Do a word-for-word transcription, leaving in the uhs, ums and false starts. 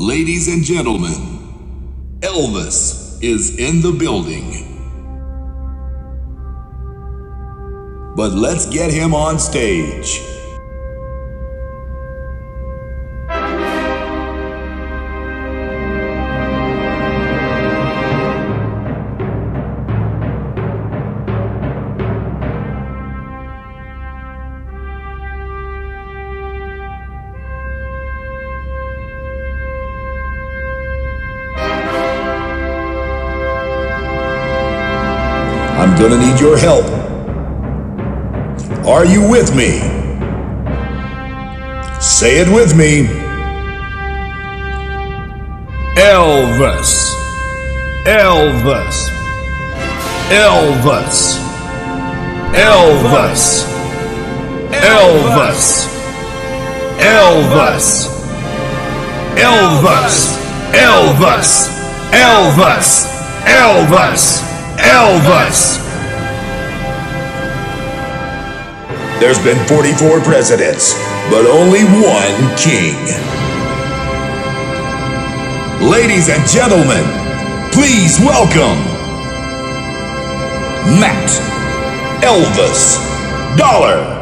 Ladies and gentlemen, Elvis is in the building. But let's get him on stage. I'm gonna need your help. Are you with me? Say it with me. Elvis. Elvis. Elvis. Elvis. Elvis. Elvis. Elvis. Elvis. Elvis. Elvis. Elvis! There's been forty-four presidents, but only one king. Ladies and gentlemen, please welcome Matt Elvis Dollar.